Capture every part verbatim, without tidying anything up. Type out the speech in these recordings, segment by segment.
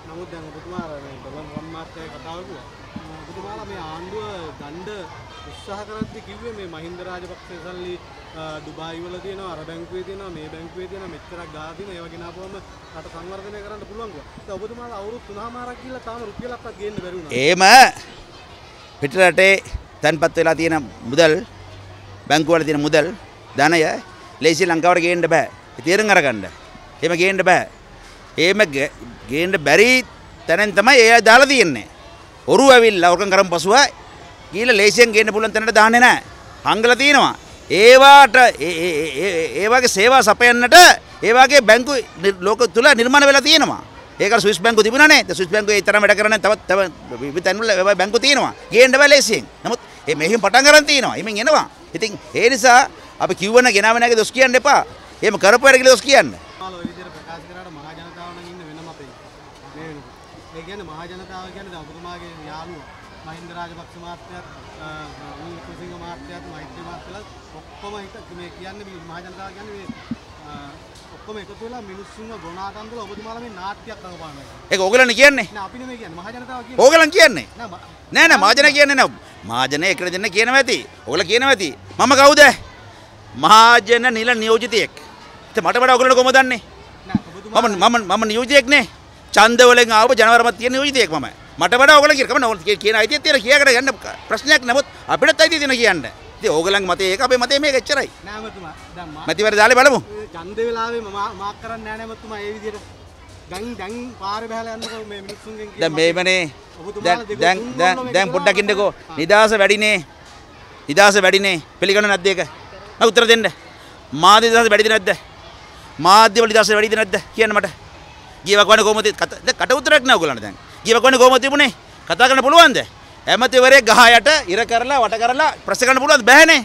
නමුත් දැන් ඔබතුමා මේ ඩොලර් වම්මාර්ථය කතාව කළා. ඔබතුමාලා මේ ආණ්ඩුව ගන්න උත්සාහ කරද්දී කිව්වේ මේ මහින්ද රාජපක්ෂ සල්ලි දුබායි වල තියෙනවා, අර බැංකුවේ තියෙනවා, මේ බැංකුවේ තියෙනවා, මෙච්චරක් ගාලා තියෙනවා. ඒවා ගෙනාපුවම රට සංවර්ධනය කරන්න පුළුවන් කිව්වා. දැන් ඔබතුමාලා අවුරුදු තුනමාරක් ගිහිල්ලා තාම රුපියලක්වත් ගේන්න බැරි වුණා. එහෙම පිටරටේ තන්පත් වෙලා තියෙන මුදල් බැංකුව වල තියෙන මුදල් ධනය ලේසි ලංකාවට ගේන්න බෑ. ඒ තීරණ අරගන්න. එහෙම ගේන්න බෑ. එහෙම ගේන්න බැරි තැනෙන් තමයි ඒ දාලා තියෙන්නේ. ඔරු ඇවිල්ලා ඔරකම් කරන් පසුව ගිහලා ලේසියෙන් ගේන්න පුළුවන් තැනට දාන්නේ නැහැ. හංගලා තියෙනවා. ඒවාට ඒ වගේ සේවා සපයන්නට ඒ වගේ බැංකු ලෝක තුල නිර්මාණය වෙලා තියෙනවා. ඒකට ස්විස් බැංකුව තිබුණානේ. ඒ ස්විස් බැංකුවේ ඒ තරම් වැඩ කරන්නේ තවත් තව විවිධ තැන්වල ඒ බැංකු තියෙනවා. ගේන්න බෑ ලේසියෙන්. නමුත් මේ මෙහිම පටන් ගන්න තියෙනවා. එමෙන් එනවා. ඉතින් ඒ නිසා අපි කිව්වන ගෙනාව නැගේ දොස් කියන්න එපා. එහෙම කරපු වැඩ කියලා දොස් කියන්න. ඔය විදිහට ප්‍රකාශ කරාට මහා ජනතාව නම් ඉන්න වෙනම අපේ. මේ වෙනකොට. ඒ කියන්නේ මහා ජනතාව කියන්නේ දැන් ඔබතුමාගේ යාළුවා මහින්ද රාජපක්ෂ මහත්තයාත් කුසිංහ මහත්තයාත් මෛත්‍රී මහත්තයාත් ඔක්කොම මේ කියන්නේ මේ මහා ජනතාව කියන්නේ මේ ඔක්කොම එකතු වෙලා මිනිස්සුන්ව ගොනාටන්දලා ඔබතුමාලා මේ නාට්‍යයක් රඟපානවා. ඒක ඕගලන් කියන්නේ? නෑ අපි නෙමෙයි කියන්නේ මහා ජනතාව කියන්නේ. ඕගලන් කියන්නේ? නෑ නෑ නෑ මහජන කියන්නේ නෑ. මහජන එකට දෙන්න කියනවා ඇති. ඕගොල්ලෝ කියනවා ඇති. මම කවුද? මහජන නිල නියෝජිතයෙක්. ඉතින් මට වඩා ඔයගොල්ලෝ කොහොමද දන්නේ? මම මම මම නියෝජිතයෙක් නේ. ඡන්ද වලින් ආව ජනවරමත් තියෙන නියෝජිතයෙක් මම. මට වඩා ඔයගොල්ලෝ කියන කම නෝ කියන අයිතිය තියෙන කියාකට ගන්න ප්‍රශ්නයක් නමුත් අපිටත් අයිතිය තියෙන කියන්න. ඉතින් ඕගොල්ලන්ගේ මතය ඒක අපේ මතය මේක එච්චරයි. නෑ මතුමා දැන් මා මැතිවර දාලේ බලමු. ඡන්ද වෙලාවේ මම මාක් කරන්නේ නෑ නෑ මතුමා ඒ විදිහට. දැන් දැන් පාරේ බහලා යන්නකෝ මේ මිනිස්සුන්ගෙන් කියන දැන් මේමනේ දැන් දැන් දැන් දැන් පොඩ්ඩක් ඉන්නකෝ. නිදාස වැඩිනේ. නිදාස වැඩිනේ. පිළිගන්න නැද්ද ඒක? මම උත්තර දෙන්න. මාධ්‍ය නිදාස වැඩිද නැද්ද? මාධ්‍ය වල නිදාස වැඩිද නැද්ද කියන්න මට. ගියවක් වань කොහොමද කට උත්තරයක් නෑ ඔයගොල්ලන්ට දැන්. ගියවක් වань කොහොමද තිබුණේ? කතා කරන්න පුළුවන්ද? ඇමතිවරේ ගහ යට ඉර කරලා වට කරලා ප්‍රශ්න කරන්න පුළුවන්ද? බෑනේ.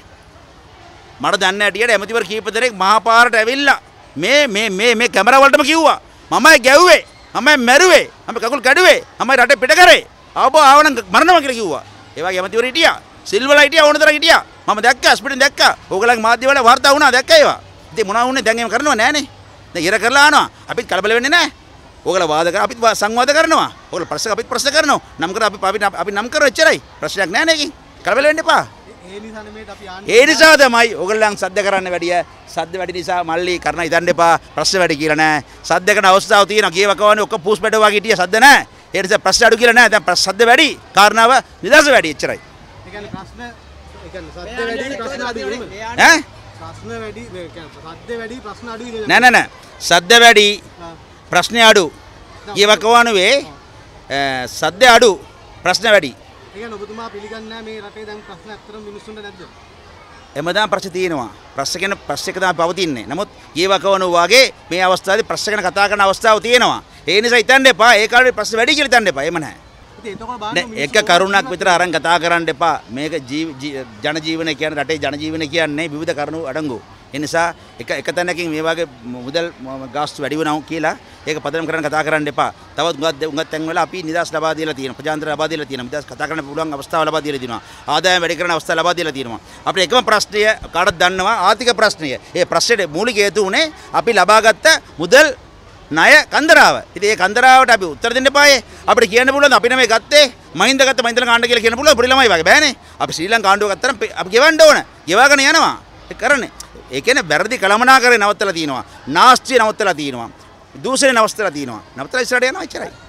මට දන්නේ නැටියට ඇමතිවර කීප දෙනෙක් මහා පාරට ඇවිල්ලා මේ මේ මේ මේ කැමරා වලටම කිව්වා. මමයි ගැව්වේ. මමයි මැරුවේ. මම කකුල් කැඩුවේ. මමයි රටේ පිට කරේ. ආවෝ ආවනම් මරනවා කියලා කිව්වා. ඒ වගේ ඇමතිවර හිටියා. සිල්වල හිටියා ඕන තරම් හිටියා. මම දැක්කා ස්පීඩෙන් දැක්කා. ඕගලගේ මාධ්‍ය වල වාර්තා වුණා දැක්කා ඒවා. ඉතින් මොනවා වුනේ දැන් එහෙම කරනව නෑනේ. දැන් ඉර කරලා ආනවා. අපිත් කලබල වෙන්නේ නෑ. ඕගල වාද කර අපිත් සංවාද කරනවා. ඕගල ප්‍රශ්න අපිත් ප්‍රශ්න කරනවා. නම් කර අපි අපි අපි නම් කරව එච්චරයි. ප්‍රශ්නයක් නෑ නේකින්. කලබල වෙන්න එපා. ඒ නිසා නෙමෙයි අපි ආන්නේ. ඒ නිසා තමයි ඕගලන් සද්ද කරන්න වැඩිය. සද්ද වැඩි නිසා මල්ලි කරන හිතන්න එපා. ප්‍රශ්න වැඩි කියලා නෑ. සද්ද කරන අවස්ථාව තියෙනවා. කියවකවන්නේ ඔක්කොම පූස් බැඩ වගේ හිටිය සද්ද නෑ. ඒ නිසා ප්‍රශ්න අඩු කියලා නෑ. දැන් සද්ද වැඩි. කාරණාව නිදාස වැඩි එච්චරයි. ඒ කියන්නේ ප්‍රශ්න ඒ කියන්නේ සද්ද වැඩි ප්‍රශ්න අඩුයි නේ. ඈ? ප්‍රශ්න වැඩි ඒ කියන්නේ සද්ද වැඩි ප්‍රශ්න අඩුයි නේ. නෑ නෑ නෑ. සද්ද වැඩි ප්‍රශ්න අඩු. කියවකවන්නේ සද්ද අඩු ප්‍රශ්න වැඩි. ඒ කියන්නේ ඔබතුමා පිළිගන්නේ නැහැ මේ රටේ දැන් ප්‍රශ්න අත්‍තරම මිනිස්සුන්ට නැද්ද? එමෙදාම ප්‍රශ්න තියෙනවා. ප්‍රශ්න කියන ප්‍රශ්න එක තමයි පවතින්නේ. නමුත් කියවකවන වාගේ මේ අවස්ථාවේදී ප්‍රශ්න ගැන කතා කරන අවස්ථාවක් තියෙනවා. ඒ නිසා හිතන්න එපා. ඒ කාලේ ප්‍රශ්න වැඩි කියලා හිතන්න එපා. එහෙම නැහැ. ඉතින් එතකොට බලන්න එක කරුණක් විතර අරන් කතා කරන්න එපා. මේක ජන ජීවන කියන්නේ රටේ ජන ජීවන කියන්නේ විවිධ කරුණු අඩංගු. ඒ නිසා එක එක තැනකින් මේ වගේ මුදල් ගාස්තු වැඩි වෙනවා කියලා ඒක පදනම් කරන්න කතා කරන්න එපා. තවත් උඟත් උඟත් තැන් වල අපි නිදාස් ලබා දීලා තියෙනවා. ප්‍රජාතන්ත්‍ර ලබා දීලා තියෙනවා. නිදාස් කතා කරන්න පුළුවන් අවස්ථාව ලබා දීලා තියෙනවා. ආදායම් වැඩි කරන අවස්ථාව ලබා දීලා තියෙනවා. අපිට එකම ප්‍රශ්නය කාටද දන්නවා ආර්ථික ප්‍රශ්නය. ඒ ප්‍රශ්නේ මූලික හේතු උනේ අපි ලබාගත්ත මුදල් ණය කන්දරාව. ඉතින් ඒ කන්දරාවට අපි උත්තර දෙන්න එපායේ. අපිට කියන්න පුළුවන් අපි නෙමෙයි ගත්තේ. මහින්ද ගත්ත මහින්ද කාණ්ඩ කියලා කියන්න පුළුවන්. පොඩි ළමයි වගේ බෑනේ. අපි ශ්‍රී ලංකා ආණ්ඩුව ගත්තරම් අපි ගෙවන්න ඕන. ගෙවාගෙන යනවා. ඒක කරන්නේ. ඒ කියන්නේ වැරදි කළමනාකරේ නවත්තලා තියෙනවා. නාස්තිය නවත්තලා තියෙනවා. දූෂණය නවත්තලා තියෙනවා. නවත්තලා ඉස්සරහට යනවා එච්චරයි.